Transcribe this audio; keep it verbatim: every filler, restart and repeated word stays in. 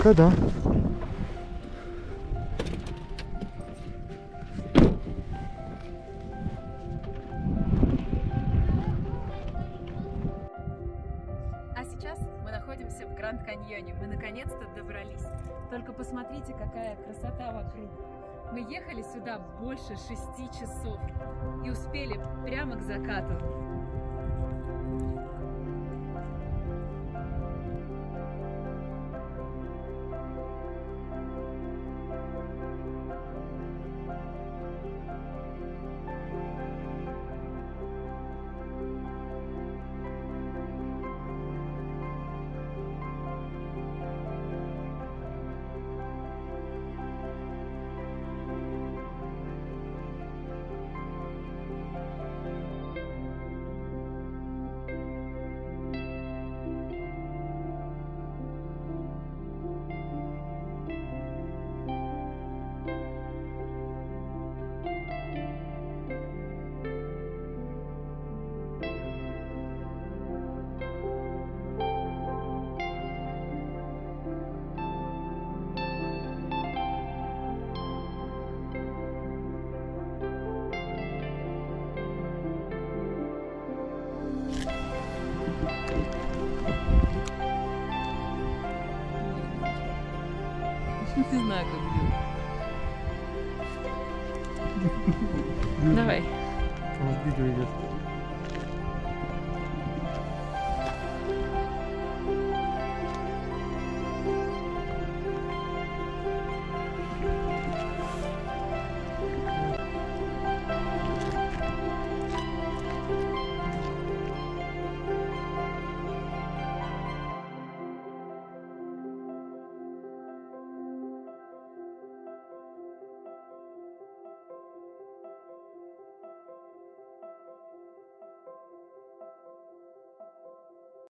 Пока да. А сейчас мы находимся в Гранд Каньоне. Мы наконец-то добрались. Только посмотрите, какая красота вокруг. Мы ехали сюда больше шести часов и успели прямо к закату. Не знаю, как бьют. Давай. Видео идет.